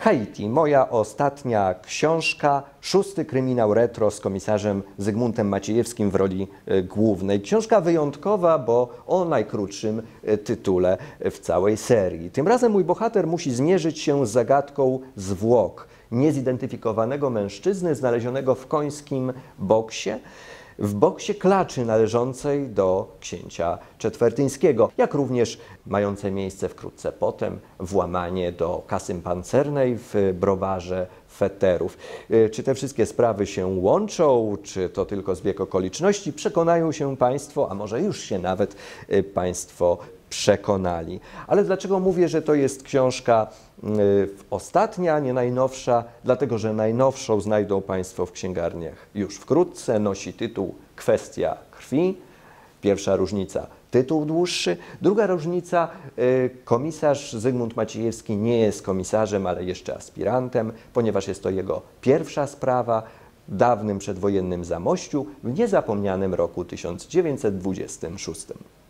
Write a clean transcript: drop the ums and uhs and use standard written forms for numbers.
Haiti, moja ostatnia książka, 6. kryminał retro z komisarzem Zygmuntem Maciejewskim w roli głównej. Książka wyjątkowa, bo o najkrótszym tytule w całej serii. Tym razem mój bohater musi zmierzyć się z zagadką zwłok niezidentyfikowanego mężczyzny znalezionego w końskim boksie, w boksie klaczy należącej do księcia Czetwertyńskiego, jak również mające miejsce wkrótce potem włamanie do kasy pancernej w browarze Fetterów. Czy te wszystkie sprawy się łączą, czy to tylko zbieg okoliczności, przekonają się Państwo, a może już się nawet Państwo przekonali. Ale dlaczego mówię, że to jest książka ostatnia, nie najnowsza? Dlatego, że najnowszą znajdą Państwo w księgarniach już wkrótce. Nosi tytuł Kwestia krwi. Pierwsza różnica, tytuł dłuższy. Druga różnica, komisarz Zygmunt Maciejewski nie jest komisarzem, ale jeszcze aspirantem, ponieważ jest to jego pierwsza sprawa w dawnym przedwojennym Zamościu w niezapomnianym roku 1926.